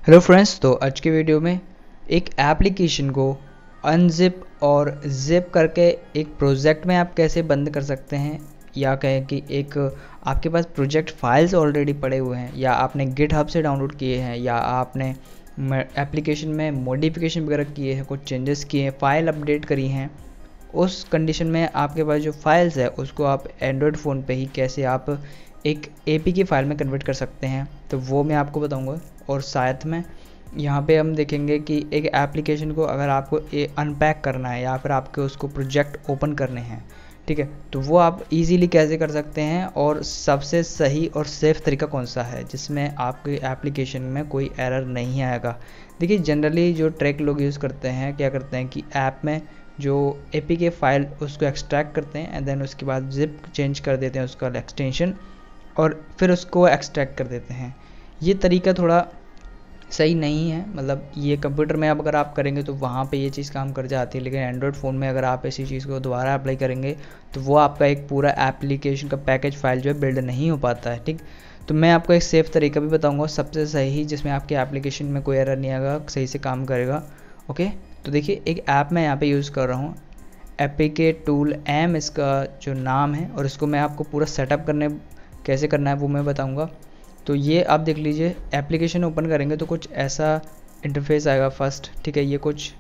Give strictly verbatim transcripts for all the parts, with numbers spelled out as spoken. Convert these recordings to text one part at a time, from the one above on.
Hello friends, तो आज की वीडियो में एक एप्लीकेशन को अनजिप और जिप करके एक प्रोजेक्ट में आप कैसे बंद कर सकते हैं, या कहें कि एक आपके पास प्रोजेक्ट फाइल्स ऑलरेडी पड़े हुए हैं या आपने गिटहब से डाउनलोड किए हैं या आपने एप्लीकेशन में मॉडिफिकेशन वगैरह किए हैं, कुछ चेंजेस किए हैं, फाइल अपडेट करी हैं। उस कंडीशन में आपके पास जो फाइल्स है उसको आप एंड्रॉयड फ़ोन पे ही कैसे आप एक एपीके फाइल में कन्वर्ट कर सकते हैं, तो वो मैं आपको बताऊंगा। और साथ में यहाँ पे हम देखेंगे कि एक एप्लीकेशन को अगर आपको अनपैक करना है या फिर आपके उसको प्रोजेक्ट ओपन करने हैं, ठीक है, तो वो आप इजीली कैसे कर सकते हैं और सबसे सही और सेफ़ तरीका कौन सा है जिसमें आपके एप्लीकेशन में कोई एरर नहीं आएगा। देखिए, जनरली जो ट्रैक लोग यूज़ करते हैं, क्या करते हैं कि ऐप में जो एपीके फाइल उसको एक्सट्रैक्ट करते हैं एंड देन उसके बाद जिप चेंज कर देते हैं उसका एक्सटेंशन और फिर उसको एक्सट्रैक्ट कर देते हैं। ये तरीका थोड़ा सही नहीं है, मतलब ये कंप्यूटर में अब अगर आप करेंगे तो वहाँ पे ये चीज़ काम कर जाती है, लेकिन एंड्रॉयड फ़ोन में अगर आप ऐसी चीज़ को दोबारा अप्लाई करेंगे तो वो आपका एक पूरा एप्लीकेशन का पैकेज फाइल जो है बिल्ड नहीं हो पाता है। ठीक, तो मैं आपको एक सेफ़ तरीका भी बताऊँगा सबसे सही, जिसमें आपके एप्लीकेशन में कोई एरर नहीं आएगा, सही से काम करेगा। ओके, तो देखिए, एक ऐप मैं यहाँ पे यूज़ कर रहा हूँ, एपीके टूल एम इसका जो नाम है, और इसको मैं आपको पूरा सेटअप करने कैसे करना है वो मैं बताऊँगा। तो ये आप देख लीजिए, एप्लीकेशन ओपन करेंगे तो कुछ ऐसा इंटरफेस आएगा फर्स्ट। ठीक है, ये कुछ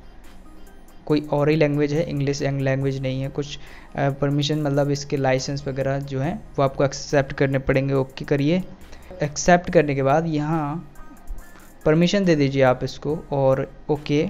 कोई और ही लैंग्वेज है, इंग्लिश लैंग्वेज नहीं है। कुछ परमिशन मतलब इसके लाइसेंस वगैरह जो है वो आपको एक्सेप्ट करने पड़ेंगे। ओके करिए, एक्सेप्ट करने के बाद यहाँ परमिशन दे दीजिए आप इसको, और ओके।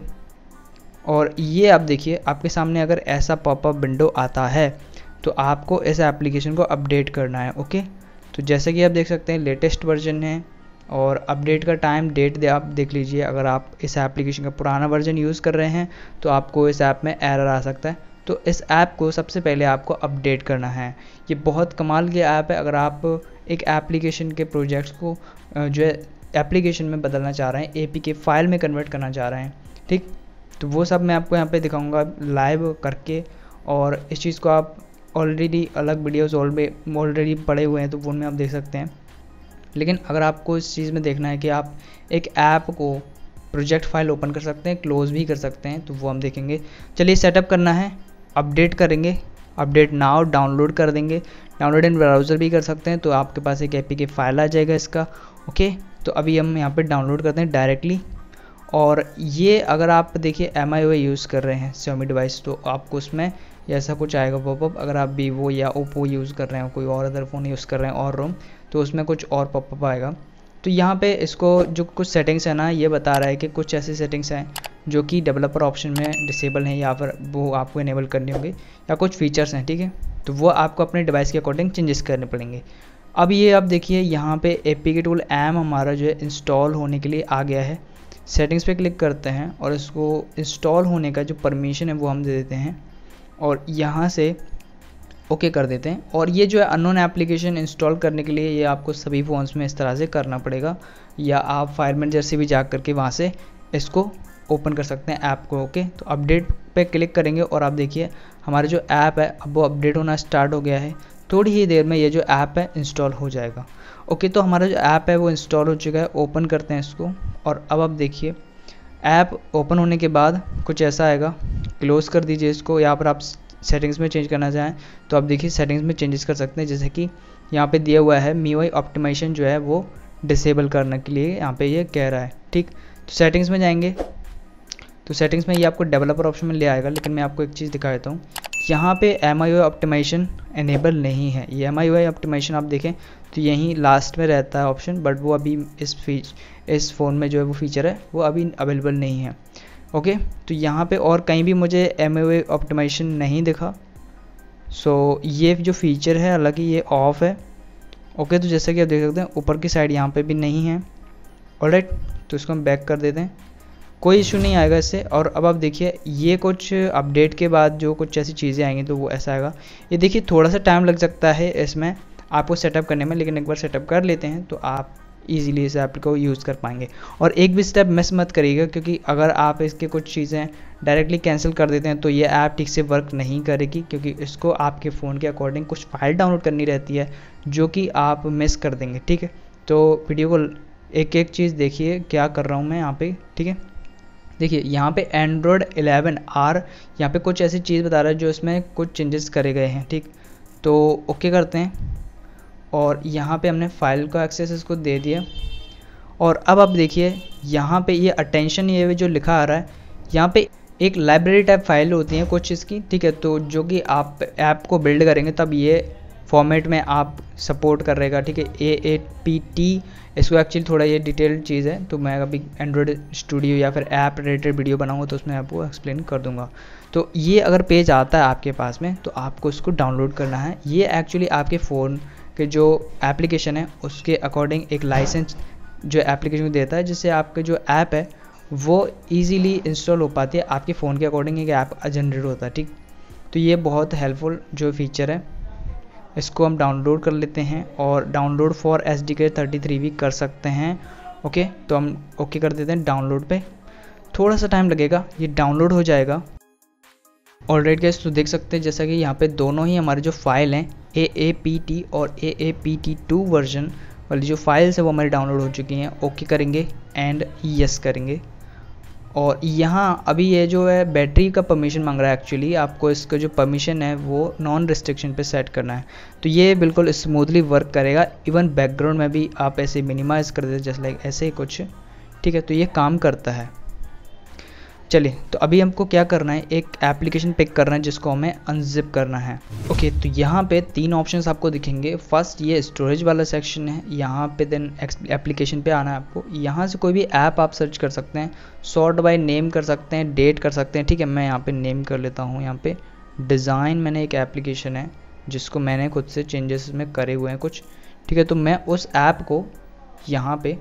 और ये आप देखिए, आपके सामने अगर ऐसा पॉपअप विंडो आता है तो आपको इस एप्लीकेशन को अपडेट करना है। ओके, तो जैसे कि आप देख सकते हैं लेटेस्ट वर्जन है और अपडेट का टाइम डेट दे आप देख लीजिए। अगर आप इस एप्लीकेशन का पुराना वर्जन यूज़ कर रहे हैं तो आपको इस ऐप में एरर आ सकता है। तो इस ऐप को सबसे पहले आपको अपडेट करना है। ये बहुत कमाल की ऐप है। अगर आप एक एप्लीकेशन के प्रोजेक्ट्स को जो है एप्लीकेशन में बदलना चाह रहे हैं, एपीके फाइल में कन्वर्ट करना चाह रहे हैं, ठीक, तो वो सब मैं आपको यहाँ पे दिखाऊंगा लाइव करके। और इस चीज़ को आप ऑलरेडी अलग वीडियोस ऑलरेडी पड़े हुए हैं तो उनमें आप देख सकते हैं। लेकिन अगर आपको इस चीज़ में देखना है कि आप एक ऐप को प्रोजेक्ट फाइल ओपन कर सकते हैं, क्लोज भी कर सकते हैं, तो वो हम देखेंगे। चलिए, सेटअप करना है, अपडेट करेंगे, अपडेट नाउ डाउनलोड कर देंगे। डाउनलोड इन ब्राउज़र भी कर सकते हैं, तो आपके पास एक एपीके फाइल आ जाएगा इसका। ओके, तो अभी हम यहाँ पर डाउनलोड करते हैं डायरेक्टली। और ये अगर आप देखिए एम आई ओ यूज़ कर रहे हैं Xiaomi डिवाइस, तो आपको उसमें ऐसा कुछ आएगा पॉपअप। अगर आप वीवो या ओप्पो यूज़ कर रहे हैं, कोई और अदर फ़ोन यूज़ कर रहे हैं और रोम, तो उसमें कुछ और पॉपअप आएगा। तो यहाँ पे इसको जो कुछ सेटिंग्स है ना, ये बता रहा है कि कुछ ऐसी सेटिंग्स हैं जो कि डेवलपर ऑप्शन में डिसेबल हैं या फिर वो आपको इनेबल करनी होंगी, या कुछ फीचर्स हैं, ठीक है, तो वो आपको अपने डिवाइस के अकॉर्डिंग चेंजेस करने पड़ेंगे। अब ये आप देखिए, यहाँ पे एपीके टूल एम हमारा जो है इंस्टॉल होने के लिए आ गया है। सेटिंग्स पे क्लिक करते हैं और इसको इंस्टॉल होने का जो परमिशन है वो हम दे देते हैं और यहाँ से ओके कर देते हैं। और ये जो है अननोन एप्लीकेशन इंस्टॉल करने के लिए ये आपको सभी फ़ोन्स में इस तरह से करना पड़ेगा, या आप फाइल मैनेजर से भी जा करके वहाँ से इसको ओपन कर सकते हैं ऐप को। ओके, तो अपडेट पे क्लिक करेंगे और आप देखिए हमारा जो ऐप है अब वो अपडेट होना स्टार्ट हो गया है। थोड़ी ही देर में ये जो ऐप है इंस्टॉल हो जाएगा। ओके, तो हमारा जो ऐप है वो इंस्टॉल हो चुका है। ओपन करते हैं इसको, और अब आप देखिए ऐप ओपन होने के बाद कुछ ऐसा आएगा। क्लोज़ कर दीजिए इसको। यहाँ पर आप सेटिंग्स में चेंज करना चाहें तो आप देखिए सेटिंग्स में चेंजेस कर सकते हैं, जैसे कि यहाँ पे दिया हुआ है M I U I optimization जो है वो डिसेबल करने के लिए यहाँ पे ये कह रहा है। ठीक, तो सेटिंग्स में जाएंगे तो सेटिंग्स में ये आपको डेवलपर ऑप्शन में ले आएगा। लेकिन मैं आपको एक चीज़ दिखा देता हूँ, यहाँ पे M I U I optimization enable नहीं है। ये M I U I optimization आप देखें तो यहीं लास्ट में रहता है ऑप्शन, बट वो अभी इस फीच इस फ़ोन में जो है वो फीचर है वो अभी अवेलेबल नहीं है। ओके, तो यहाँ पे और कहीं भी मुझे M I U I optimization नहीं दिखा। सो ये जो फीचर है हालांकि ये ऑफ है। ओके, तो जैसे कि आप देख सकते हैं ऊपर की साइड यहाँ पे भी नहीं है। ऑलराइट, तो इसको हम बैक कर देते हैं, कोई इशू नहीं आएगा इससे। और अब आप देखिए ये कुछ अपडेट के बाद जो कुछ ऐसी चीज़ें आएंगी तो वो ऐसा आएगा। ये देखिए थोड़ा सा टाइम लग सकता है इसमें आपको सेटअप करने में, लेकिन एक बार सेटअप कर लेते हैं तो आप इजीली इस ऐप को यूज़ कर पाएंगे। और एक भी स्टेप मिस मत करिएगा, क्योंकि अगर आप इसके कुछ चीज़ें डायरेक्टली कैंसिल कर देते हैं तो ये ऐप ठीक से वर्क नहीं करेगी, क्योंकि इसको आपके फ़ोन के अकॉर्डिंग कुछ फाइल डाउनलोड करनी रहती है जो कि आप मिस कर देंगे। ठीक है, तो वीडियो को एक एक चीज़ देखिए क्या कर रहा हूँ मैं यहाँ पे, ठीक है। देखिए यहाँ पे एंड्रॉयड इलेवन आर यहाँ पे कुछ ऐसी चीज़ बता रहा है जो इसमें कुछ चेंजेस करे गए हैं, ठीक। तो ओके करते हैं और यहाँ पे हमने फाइल का एक्सेस इसको दे दिया। और अब आप देखिए यहाँ पे ये अटेंशन ये जो लिखा आ रहा है, यहाँ पे एक लाइब्रेरी टाइप फाइल होती है कुछ इसकी, ठीक है। तो जो कि आप ऐप को बिल्ड करेंगे तब ये फॉर्मेट में आप सपोर्ट कर रहेगा, ठीक है। ए ए पी टी इसको एक्चुअली थोड़ा ये डिटेल्ड चीज़ है, तो मैं अभी एंड्रॉयड स्टूडियो या फिर ऐप रिलेटेड वीडियो बनाऊंगा तो उसमें आपको एक्सप्लेन कर दूंगा। तो ये अगर पेज आता है आपके पास में तो आपको इसको डाउनलोड करना है। ये एक्चुअली आपके फ़ोन के जो एप्लीकेशन है उसके अकॉर्डिंग एक लाइसेंस जो एप्लीकेशन को देता है, जिससे आपके जो ऐप है वो ईजीली इंस्टॉल हो पाती है, आपके फ़ोन के अकॉर्डिंग एक ऐप जनरेट होता है, ठीक। तो ये बहुत हेल्पफुल जो फीचर है, इसको हम डाउनलोड कर लेते हैं और download for S D K thirty three भी कर सकते हैं। ओके, तो हम ओके कर देते हैं डाउनलोड पे। थोड़ा सा टाइम लगेगा, ये डाउनलोड हो जाएगा। ऑलराइट गाइस, तो देख सकते हैं जैसा कि यहाँ पे दोनों ही हमारे जो फाइल हैं ए ए पी टी और A A P T two version वाली जो फाइल्स है वो हमारी डाउनलोड हो चुकी हैं। ओके करेंगे एंड यस करेंगे। और यहाँ अभी ये जो है बैटरी का परमिशन मांग रहा है, एक्चुअली आपको इसका जो परमिशन है वो नॉन रिस्ट्रिक्शन पे सेट करना है। तो ये बिल्कुल स्मूथली वर्क करेगा, इवन बैकग्राउंड में भी आप ऐसे मिनिमाइज़ कर देते जैसे लाइक ऐसे ही कुछ, ठीक है। तो ये काम करता है। चलिए, तो अभी हमको क्या करना है, एक एप्लीकेशन पिक करना है जिसको हमें अनजिप करना है। ओके, तो यहाँ पे तीन ऑप्शंस आपको दिखेंगे। फर्स्ट ये स्टोरेज वाला सेक्शन है, यहाँ पे देन एप्लीकेशन पे आना है आपको। यहाँ से कोई भी ऐप आप सर्च कर सकते हैं, सॉर्ट बाय नेम कर सकते हैं, डेट कर सकते हैं, ठीक है। मैं यहाँ पे नेम कर लेता हूँ। यहाँ पे डिज़ाइन मैंने एक एप्लीकेशन है जिसको मैंने खुद से चेंजेस में करे हुए हैं कुछ, ठीक है। तो मैं उस ऐप को यहाँ पे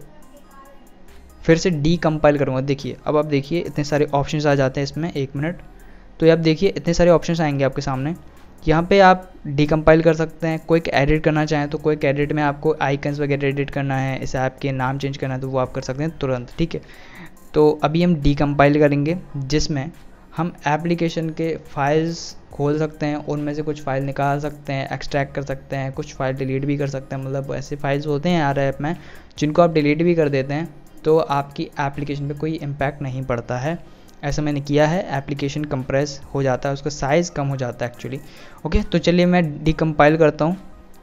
फिर से डी कंपाइल करूँगा। देखिए अब आप देखिए इतने सारे ऑप्शंस आ जाते हैं इसमें, एक मिनट। तो ये आप देखिए इतने सारे ऑप्शंस आएंगे आपके सामने। यहाँ पे आप डी कंपाइल कर सकते हैं, कोई एडिट करना चाहें तो कोई एडिट में आपको आइकन्स वगैरह एडिट करना है, इस ऐप के नाम चेंज करना है तो वो आप कर सकते हैं तुरंत, ठीक है। तो अभी हम डी कंपाइल करेंगे जिसमें हम एप्लीकेशन के फाइल्स खोल सकते हैं, उनमें से कुछ फाइल निकाल सकते हैं, एक्सट्रैक्ट कर सकते हैं, कुछ फाइल डिलीट भी कर सकते हैं। मतलब ऐसे फाइल्स होते हैं यार ऐप में जिनको आप डिलीट भी कर देते हैं तो आपकी एप्लीकेशन पे कोई इम्पैक्ट नहीं पड़ता है। ऐसा मैंने किया है, एप्लीकेशन कंप्रेस हो जाता है, उसका साइज़ कम हो जाता है एक्चुअली। ओके, तो चलिए मैं डिकम्पाइल करता हूँ।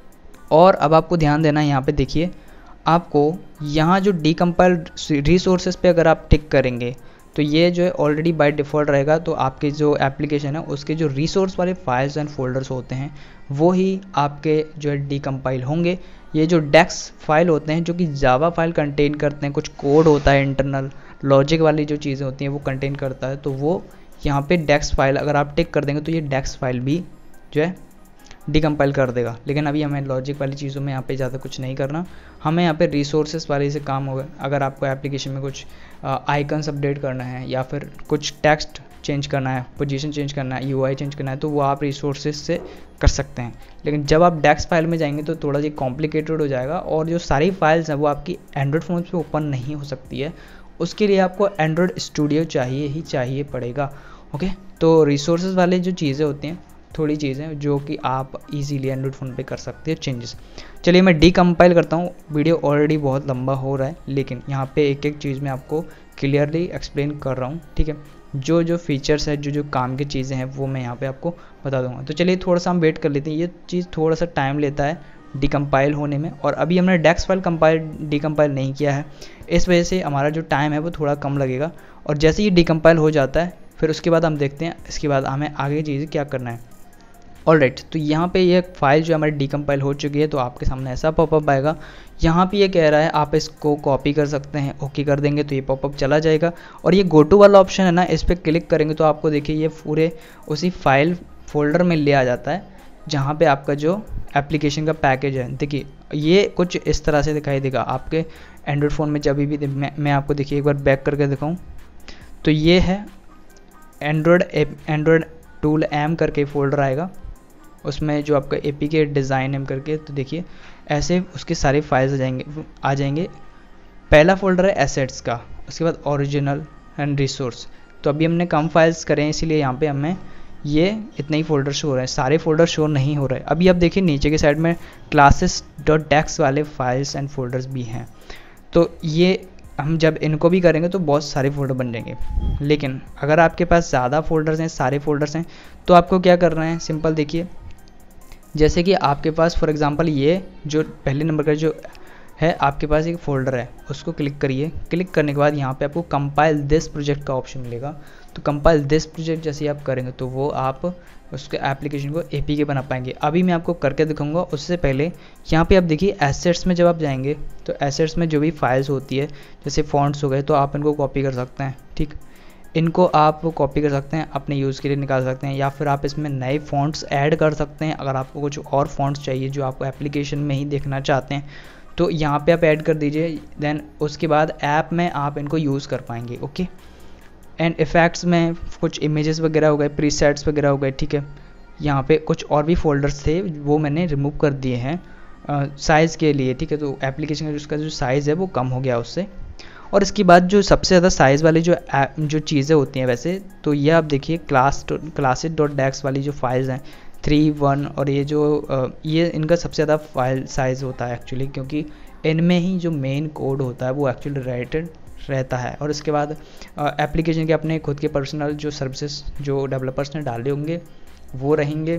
और अब आपको ध्यान देना है, यहाँ पे देखिए आपको यहाँ जो डिकम्पाइल रिसोर्सेज पे अगर आप टिक करेंगे तो ये जो है ऑलरेडी बाय डिफ़ॉल्ट रहेगा। तो आपके जो एप्लीकेशन है उसके जो रिसोर्स वाले फाइल्स एंड फोल्डर्स होते हैं वो ही आपके जो है डिकम्पाइल होंगे। ये जो डेक्स फाइल होते हैं जो कि जावा फाइल कंटेन करते हैं, कुछ कोड होता है इंटरनल, लॉजिक वाली जो चीज़ें होती हैं वो कंटेन करता है, तो वो यहाँ पे डेक्स फाइल अगर आप टिक कर देंगे तो ये डेक्स फाइल भी जो है डिकम्पाइल कर देगा। लेकिन अभी हमें लॉजिक वाली चीज़ों में यहाँ पे ज़्यादा कुछ नहीं करना, हमें यहाँ पे रिसोर्सेज वाले से काम होगा। अगर आपको एप्लीकेशन में कुछ आइकन्स अपडेट करना है या फिर कुछ टेक्स्ट चेंज करना है, पोजीशन चेंज करना है, यूआई चेंज करना है तो वो आप रिसोर्सेज से कर सकते हैं। लेकिन जब आप डेक्स फाइल में जाएंगे तो थोड़ा सा कॉम्प्लिकेटेड हो जाएगा और जो सारी फाइल्स हैं वो आपकी एंड्रॉयड फ़ोन पे ओपन नहीं हो सकती है। उसके लिए आपको एंड्रॉयड स्टूडियो चाहिए ही चाहिए पड़ेगा। ओके, तो रिसोर्सेज वाले जो चीज़ें होती हैं थोड़ी चीज़ें जो कि आप इजीली एंड्रॉयड फ़ोन पे कर सकते हैं चेंजेस। चलिए मैं डिकम्पाइल करता हूँ। वीडियो ऑलरेडी बहुत लंबा हो रहा है लेकिन यहाँ पे एक एक चीज़ मैं आपको क्लियरली एक्सप्लेन कर रहा हूँ, ठीक है। जो जो फीचर्स है, जो जो काम की चीज़ें हैं वो मैं यहाँ पे आपको बता दूंगा। तो चलिए थोड़ा सा हम वेट कर लेते हैं, ये चीज़ थोड़ा सा टाइम लेता है डिकम्पाइल होने में। और अभी हमने डेक्स फाइल कंपाइल डिकम्पाइल नहीं किया है, इस वजह से हमारा जो टाइम है वो थोड़ा कम लगेगा। और जैसे ही डिकम्पाइल हो जाता है फिर उसके बाद हम देखते हैं इसके बाद हमें आगे चीज़ें क्या करना है। ऑलराइट, तो यहाँ पे ये फाइल जो हमारी डिकम्पाइल हो चुकी है तो आपके सामने ऐसा पॉपअप आएगा। यहाँ पे ये कह रहा है आप इसको कॉपी कर सकते हैं, ओके कर देंगे तो ये पॉपअप चला जाएगा। और ये गो टू वाला ऑप्शन है ना, इस पर क्लिक करेंगे तो आपको देखिए ये पूरे उसी फाइल फोल्डर में ले आ जाता है जहाँ पे आपका जो एप्लीकेशन का पैकेज है। देखिए ये कुछ इस तरह से दिखाई देगा आपके एंड्रॉयड फ़ोन में। जब भी मैं, मैं आपको देखिए एक बार बैक करके दिखाऊँ तो ये है एंड्रॉयड एंड्रॉयड टूल एम करके फोल्डर आएगा, उसमें जो आपका ए पी के डिज़ाइन एम करके। तो देखिए ऐसे उसके सारे फाइल्स आ जाएंगे आ जाएंगे पहला फोल्डर है एसेट्स का, उसके बाद ओरिजिनल एंड रिसोर्स। तो अभी हमने कम फाइल्स करें इसीलिए यहाँ पे हमें ये इतने ही फोल्डर शो हो रहे हैं, सारे फोल्डर शो नहीं हो रहे। अभी आप देखिए नीचे के साइड में क्लासेस डॉट डेक्स वाले फाइल्स एंड फोल्डर्स भी हैं। तो ये हम जब इनको भी करेंगे तो बहुत सारे फोल्डर बन जाएंगे। लेकिन अगर आपके पास ज़्यादा फोल्डर्स हैं, सारे फोल्डर्स हैं, तो आपको क्या करना है, सिंपल देखिए, जैसे कि आपके पास फॉर एग्जांपल ये जो पहले नंबर का जो है आपके पास एक फ़ोल्डर है, उसको क्लिक करिए। क्लिक करने के बाद यहाँ पे आपको कंपाइल दिस प्रोजेक्ट का ऑप्शन मिलेगा। तो कंपाइल दिस प्रोजेक्ट जैसे आप करेंगे तो वो आप उसके एप्लीकेशन को एपीके बना पाएंगे। अभी मैं आपको करके दिखाऊंगा। उससे पहले यहाँ पे आप देखिए एसेट्स में जब आप जाएंगे तो एसेट्स में जो भी फाइल्स होती है, जैसे फॉन्ट्स हो गए, तो आप इनको कॉपी कर सकते हैं। ठीक, इनको आप कॉपी कर सकते हैं, अपने यूज़ के लिए निकाल सकते हैं, या फिर आप इसमें नए फ़ॉन्ट्स ऐड कर सकते हैं। अगर आपको कुछ और फ़ॉन्ट्स चाहिए जो आपको एप्लीकेशन में ही देखना चाहते हैं तो यहाँ पे आप ऐड कर दीजिए। देन उसके बाद ऐप में आप इनको यूज़ कर पाएंगे। ओके, एंड इफ़ेक्ट्स में कुछ इमेजेस वगैरह हो गए, प्रीसेट्स वगैरह हो गए। ठीक है, यहाँ पे कुछ और भी फोल्डर्स थे वो मैंने रिमूव कर दिए हैं साइज़ के लिए। ठीक है, तो एप्लीकेशन का उसका जो साइज़ है वो कम हो गया उससे। और इसके बाद जो सबसे ज़्यादा साइज़ वाली जो जो चीज़ें होती हैं वैसे तो ये आप देखिए क्लास क्लासेस डॉट डेक्स वाली जो फाइल्स हैं थ्री वन, और ये जो ये इनका सबसे ज़्यादा फाइल साइज़ होता है एक्चुअली, क्योंकि इनमें ही जो मेन कोड होता है वो एक्चुअली रिलेटेड रहता है। और इसके बाद एप्लीकेशन के अपने खुद के पर्सनल जो सर्विसेज जो डेवलपर्स ने डाले होंगे वो रहेंगे,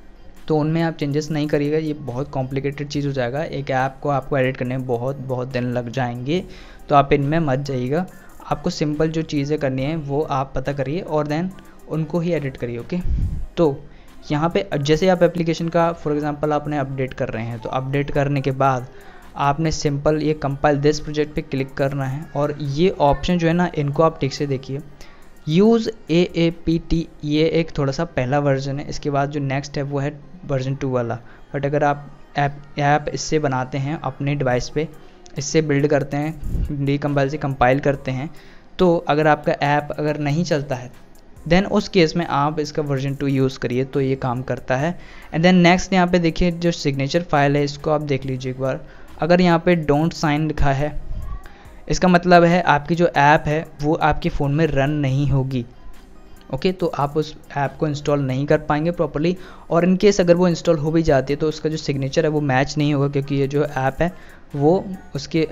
तो उनमें आप चेंजेस नहीं करिएगा। ये बहुत कॉम्प्लिकेटेड चीज़ हो जाएगा, एक ऐप को आपको एडिट करने में बहुत बहुत दिन लग जाएंगे, तो आप इनमें मत जाइएगा। आपको सिंपल जो चीज़ें करनी है वो आप पता करिए और देन उनको ही एडिट करिए। ओके, तो यहाँ पे जैसे आप एप्लीकेशन का फॉर एग्जांपल आपने अपडेट कर रहे हैं, तो अपडेट करने के बाद आपने सिंपल ये कंपाइल दिस प्रोजेक्ट पे क्लिक करना है। और ये ऑप्शन जो है ना, इनको आप ठीक से देखिए, use A A P T, ये एक थोड़ा सा पहला वर्जन है। इसके बाद जो नेक्स्ट है वो है वर्जन टू वाला। बट अगर आप ऐप ऐप इससे बनाते हैं अपने डिवाइस पे, इससे बिल्ड करते हैं, डीकम्पाइल से कंपाइल करते हैं, तो अगर आपका ऐप अगर नहीं चलता है देन उस केस में आप इसका वर्जन टू यूज़ करिए, तो ये काम करता है। एंड देन नेक्स्ट यहाँ पे देखिए जो सिग्नेचर फाइल है, इसको आप देख लीजिए एक बार। अगर यहाँ पे डोंट साइन लिखा है, इसका मतलब है आपकी जो ऐप है वो आपके फ़ोन में रन नहीं होगी। ओके, तो आप उस ऐप को इंस्टॉल नहीं कर पाएंगे प्रॉपर्ली। और इन केस अगर वो इंस्टॉल हो भी जाती है तो उसका जो सिग्नेचर है वो मैच नहीं होगा, क्योंकि ये जो ऐप है वो उसके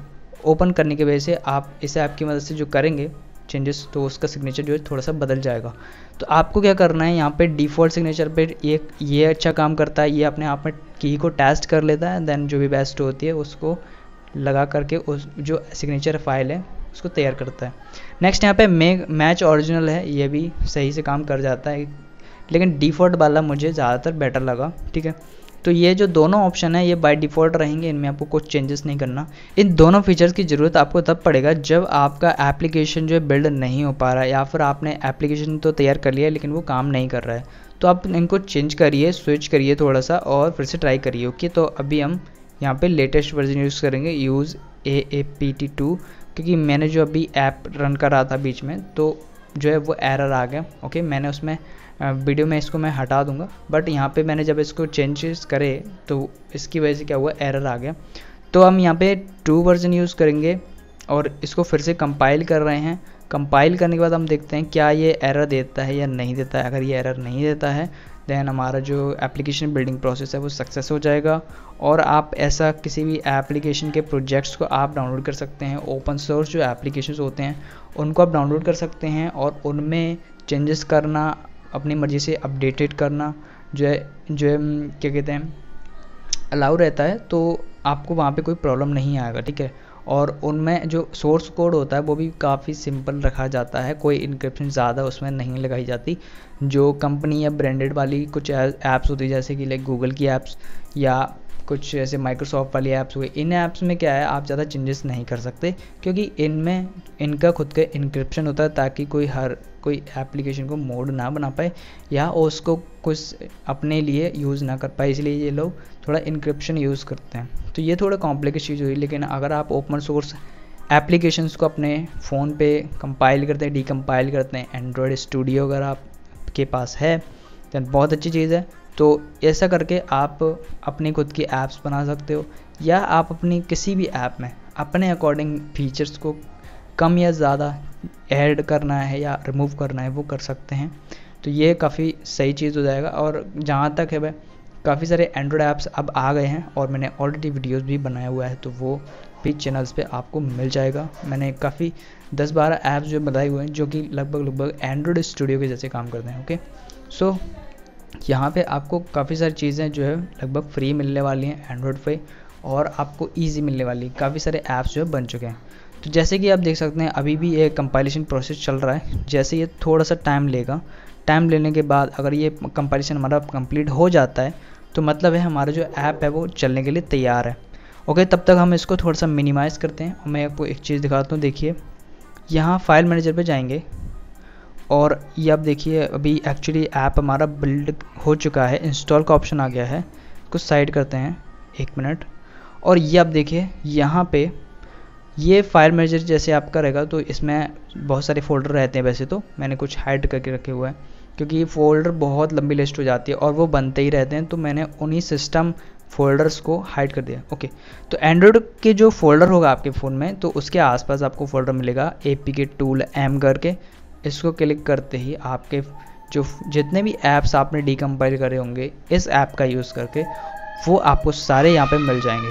ओपन करने की वजह से आप इस ऐप की मदद से जो करेंगे चेंजेस, तो उसका सिग्नेचर जो है थोड़ा सा बदल जाएगा। तो आपको क्या करना है, यहाँ पे डिफ़ॉल्ट सिग्नेचर पे एक ये अच्छा काम करता है, ये अपने आप में की को टेस्ट कर लेता है, देन जो भी बेस्ट होती है उसको लगा करके उस जो सिग्नेचर फाइल है उसको तैयार करता है। नेक्स्ट यहाँ पे मे मैच ओरिजिनल है, ये भी सही से काम कर जाता है, लेकिन डिफ़ॉल्ट वाला मुझे ज़्यादातर बेटर लगा। ठीक है, तो ये जो दोनों ऑप्शन है ये बाय डिफ़ॉल्ट रहेंगे, इनमें आपको कुछ चेंजेस नहीं करना। इन दोनों फीचर्स की ज़रूरत आपको तब पड़ेगा जब आपका एप्लीकेशन जो है बिल्ड नहीं हो पा रहा है, या फिर आपने एप्लीकेशन तो तैयार कर लिया है लेकिन वो काम नहीं कर रहा है, तो आप इनको चेंज करिए, स्विच करिए थोड़ा सा और फिर से ट्राई करिए। ओके, तो अभी हम यहाँ पे लेटेस्ट वर्जन यूज़ करेंगे, use A A P T two, क्योंकि मैंने जो अभी ऐप रन कर रहा था बीच में तो जो है वो एरर आ गया। ओके, मैंने उसमें वीडियो में इसको मैं हटा दूंगा, बट यहाँ पे मैंने जब इसको चेंजेस करे तो इसकी वजह से क्या हुआ, एरर आ गया। तो हम यहाँ पे टू वर्जन यूज़ करेंगे और इसको फिर से कंपाइल कर रहे हैं। कंपाइल करने के बाद हम देखते हैं क्या ये एरर देता है या नहीं देता है। अगर ये एरर नहीं देता है देन हमारा जो एप्लीकेशन बिल्डिंग प्रोसेस है वो सक्सेस हो जाएगा, और आप ऐसा किसी भी एप्लीकेशन के प्रोजेक्ट्स को आप डाउनलोड कर सकते हैं। ओपन सोर्स जो एप्लीकेशंस होते हैं उनको आप डाउनलोड कर सकते हैं और उनमें चेंजेस करना, अपनी मर्ज़ी से अपडेटेड करना जो है जो है क्या कहते हैं अलाउ रहता है, तो आपको वहाँ पे कोई प्रॉब्लम नहीं आएगा। ठीक है, और उनमें जो सोर्स कोड होता है वो भी काफ़ी सिंपल रखा जाता है, कोई इनक्रिप्शन ज़्यादा उसमें नहीं लगाई जाती। जो कंपनी या ब्रांडेड वाली कुछ ऐप्स होती है जैसे कि लाइक गूगल की ऐप्स या कुछ ऐसे माइक्रोसॉफ्ट वाली ऐप्स हुई, इन ऐप्स में क्या है आप ज़्यादा चेंजेस नहीं कर सकते, क्योंकि इनमें इनका खुद का इनक्रिप्शन होता है ताकि कोई हर कोई एप्लीकेशन को मोड ना बना पाए या उसको कुछ अपने लिए यूज़ ना कर पाए, इसलिए ये लोग थोड़ा इनक्रिप्शन यूज़ करते हैं। तो ये थोड़ा कॉम्प्लिकेट चीज़ हुई, लेकिन अगर आप ओपन सोर्स एप्लीकेशंस को अपने फ़ोन पे कंपाइल करते हैं, डीकम्पाइल करते हैं, एंड्रॉयड स्टूडियो अगर आपके पास है तो बहुत अच्छी चीज़ है। तो ऐसा करके आप अपनी खुद की ऐप्स बना सकते हो, या आप अपनी किसी भी ऐप में अपने अकॉर्डिंग फीचर्स को कम या ज़्यादा ऐड करना है या रिमूव करना है वो कर सकते हैं। तो ये काफ़ी सही चीज़ हो जाएगा। और जहाँ तक है भाई काफ़ी सारे एंड्रॉयड ऐप्स अब आ गए हैं और मैंने ऑलरेडी वीडियोस भी बनाया हुआ है, तो वो काफ़ी चैनल्स पे आपको मिल जाएगा। मैंने काफ़ी दस बारह ऐप्स जो बताए हुए हैं जो कि लगभग लगभग एंड्रॉयड स्टूडियो के जैसे काम करते हैं। ओके, सो यहाँ पे आपको काफ़ी सारी चीज़ें जो है लगभग फ्री मिलने वाली हैं एंड्रॉयड पे, और आपको ईजी मिलने वाली, काफ़ी सारे ऐप्स जो है बन चुके हैं। तो जैसे कि आप देख सकते हैं अभी भी ये कंपाइलेशन प्रोसेस चल रहा है। जैसे ये थोड़ा सा टाइम लेगा, टाइम लेने के बाद अगर ये कंपाइलेशन हमारा कंप्लीट हो जाता है तो मतलब है हमारा जो ऐप है वो चलने के लिए तैयार है। ओके, तब तक हम इसको थोड़ा सा मिनिमाइज़ करते हैं और मैं आपको एक चीज़ दिखाता हूँ। देखिए यहाँ फाइल मैनेजर पे जाएंगे और ये आप देखिए अभी एक्चुअली ऐप हमारा बिल्ड हो चुका है, इंस्टॉल का ऑप्शन आ गया है। कुछ साइड करते हैं एक मिनट, और ये आप देखिए यहाँ पे ये फाइल मैनेजर जैसे आपका रहेगा तो इसमें बहुत सारे फ़ोल्डर रहते हैं। वैसे तो मैंने कुछ हाइड करके रखे हुए हैं क्योंकि ये फ़ोल्डर बहुत लंबी लिस्ट हो जाती है और वो बनते ही रहते हैं, तो मैंने उन्हीं सिस्टम फ़ोल्डर्स को हाइड कर दिया। ओके, तो एंड्रॉयड के जो फ़ोल्डर होगा आपके फ़ोन में तो उसके आसपास आपको फ़ोल्डर मिलेगा ए पी के टूल एम करके। इसको क्लिक करते ही आपके जो जितने भी ऐप्स आपने डीकम्पाइल करे होंगे इस ऐप का यूज़ करके वो आपको सारे यहाँ पे मिल जाएंगे।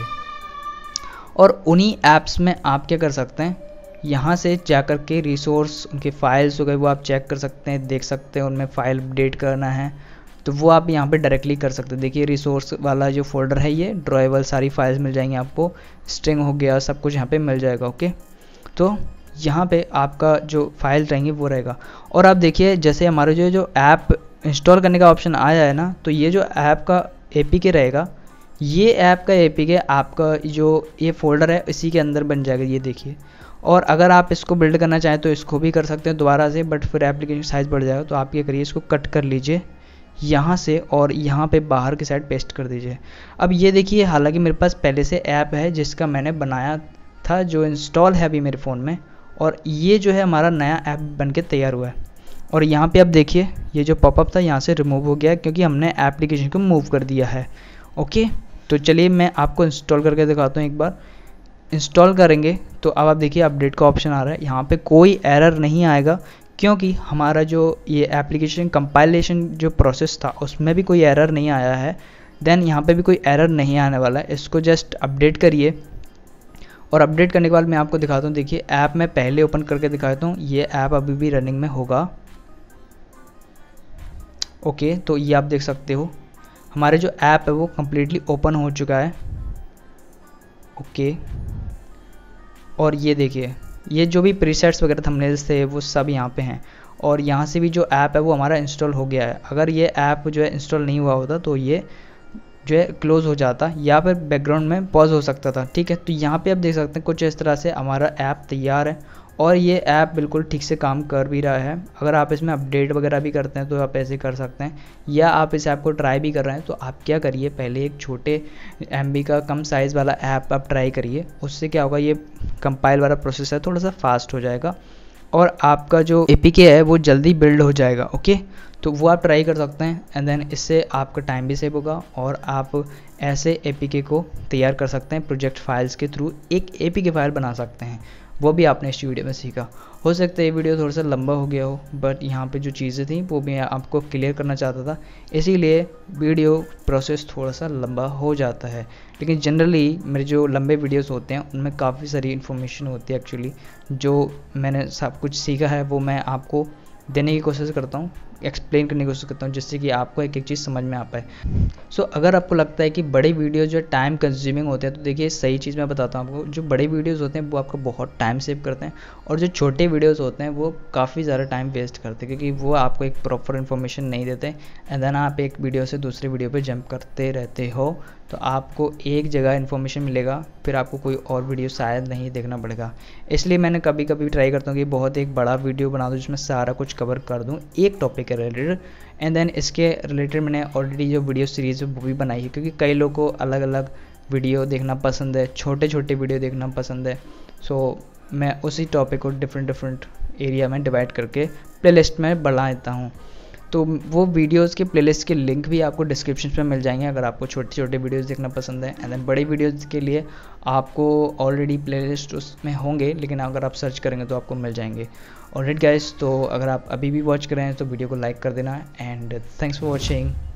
और उन्हीं ऐप्स में आप क्या कर सकते हैं, यहाँ से जा कर के रिसोर्स उनके फाइल्स हो गए वो आप चेक कर सकते हैं, देख सकते हैं उनमें फ़ाइल अपडेट करना है तो वो आप यहाँ पे डायरेक्टली कर सकते हैं। देखिए रिसोर्स वाला जो फोल्डर है ये ड्रॉएबल सारी फाइल्स मिल जाएंगी आपको, स्ट्रिंग हो गया सब कुछ यहाँ पे मिल जाएगा। ओके, तो यहाँ पे आपका जो फाइल रहेंगे वो रहेगा। और आप देखिए जैसे हमारे जो जो ऐप इंस्टॉल करने का ऑप्शन आया है ना, तो ये जो ऐप का ए पी के रहेगा, ये ऐप का ए पी के आपका जो ये फोल्डर है इसी के अंदर बन जाएगा, ये देखिए। और अगर आप इसको बिल्ड करना चाहें तो इसको भी कर सकते हैं दोबारा से, बट फिर एप्लीकेशन साइज़ बढ़ जाएगा। तो आप ये करिए, इसको कट कर लीजिए यहाँ से और यहाँ पे बाहर की साइड पेस्ट कर दीजिए। अब ये देखिए, हालांकि मेरे पास पहले से ऐप है जिसका मैंने बनाया था जो इंस्टॉल है अभी मेरे फ़ोन में, और ये जो है हमारा नया ऐप बन के तैयार हुआ है। और यहाँ पे आप देखिए ये जो पॉपअप था यहाँ से रिमूव हो गया है क्योंकि हमने एप्लीकेशन को मूव कर दिया है। ओके, तो चलिए मैं आपको इंस्टॉल करके दिखाता हूँ। एक बार इंस्टॉल करेंगे तो अब आप देखिए अपडेट का ऑप्शन आ रहा है, यहाँ पे कोई एरर नहीं आएगा क्योंकि हमारा जो ये एप्लीकेशन कंपाइलेशन जो प्रोसेस था उसमें भी कोई एरर नहीं आया है। देन यहाँ पे भी कोई एरर नहीं आने वाला है। इसको जस्ट अपडेट करिए और अपडेट करने के बाद मैं आपको दिखाता हूँ। देखिए ऐप मैं पहले ओपन करके दिखाता हूँ, ये ऐप अभी भी रनिंग में होगा। ओके, तो ये आप देख सकते हो हमारे जो ऐप है वो कम्प्लीटली ओपन हो चुका है। ओके, और ये देखिए ये जो भी प्रीसेट्स वगैरह थंबनेल्स थे वो सब यहाँ पे हैं, और यहाँ से भी जो ऐप है वो हमारा इंस्टॉल हो गया है। अगर ये ऐप जो है इंस्टॉल नहीं हुआ होता तो ये जो है क्लोज़ हो जाता या फिर बैकग्राउंड में पॉज हो सकता था। ठीक है, तो यहाँ पे आप देख सकते हैं कुछ इस तरह से हमारा ऐप तैयार है और ये ऐप बिल्कुल ठीक से काम कर भी रहा है। अगर आप इसमें अपडेट वगैरह भी करते हैं तो आप ऐसे कर सकते हैं, या आप इस ऐप को ट्राई भी कर रहे हैं तो आप क्या करिए, पहले एक छोटे एम बी का कम साइज़ वाला ऐप आप ट्राई करिए। उससे क्या होगा, ये कंपाइल वाला प्रोसेस है थोड़ा सा फास्ट हो जाएगा और आपका जो ए पी के है वो जल्दी बिल्ड हो जाएगा। ओके, तो वो आप ट्राई कर सकते हैं एंड देन इससे आपका टाइम भी सेव होगा और आप ऐसे ए पी के को तैयार कर सकते हैं। प्रोजेक्ट फाइल्स के थ्रू एक ए पी के फाइल बना सकते हैं, वो भी आपने इस वीडियो में सीखा। हो सकता है ये वीडियो थोड़ा सा लंबा हो गया हो, बट यहाँ पे जो चीज़ें थी वो मैं आपको क्लियर करना चाहता था, इसीलिए वीडियो प्रोसेस थोड़ा सा लंबा हो जाता है। लेकिन जनरली मेरे जो लंबे वीडियोस होते हैं उनमें काफ़ी सारी इन्फॉर्मेशन होती है एक्चुअली, जो मैंने सब कुछ सीखा है वो मैं आपको देने की कोशिश करता हूँ, एक्सप्लेन करने की कोशिश करता हूँ जिससे कि आपको एक एक चीज़ समझ में आ पाए। सो so, अगर आपको लगता है कि बड़े वीडियो जो टाइम कंज्यूमिंग होते हैं तो देखिए सही चीज़ मैं बताता हूँ आपको, जो बड़े वीडियोस होते हैं वो आपका बहुत टाइम सेव करते हैं और जो छोटे वीडियोस होते हैं वो काफ़ी ज़्यादा टाइम वेस्ट करते हैं क्योंकि वो आपको एक प्रॉपर इन्फॉर्मेशन नहीं देते एंड देन आप एक वीडियो से दूसरे वीडियो पर जंप करते रहते हो, तो आपको एक जगह इन्फॉर्मेशन मिलेगा, फिर आपको कोई और वीडियो शायद नहीं देखना पड़ेगा। इसलिए मैंने कभी कभी ट्राई करता हूँ कि बहुत एक बड़ा वीडियो बना दूँ जिसमें सारा कुछ कवर कर दूँ एक टॉपिक के रिलेटेड, एंड देन इसके रिलेटेड मैंने ऑलरेडी जो वीडियो सीरीज़ है वो भी बनाई है क्योंकि कई लोगों को अलग अलग वीडियो देखना पसंद है, छोटे छोटे वीडियो देखना पसंद है। सो मैं उसी टॉपिक को डिफरेंट डिफरेंट एरिया में डिवाइड करके प्लेलिस्ट में बढ़ा देता हूँ। तो वो वीडियोस के प्लेलिस्ट के लिंक भी आपको डिस्क्रिप्शन में मिल जाएंगे अगर आपको छोटे छोटे वीडियोस देखना पसंद है। एंड देन बड़े वीडियोस के लिए आपको ऑलरेडी प्लेलिस्ट उसमें होंगे, लेकिन अगर आप सर्च करेंगे तो आपको मिल जाएंगे। ऑलराइट गाइस, तो अगर आप अभी भी वॉच कर रहे हैं तो वीडियो को लाइक कर देना एंड थैंक्स फॉर वॉचिंग।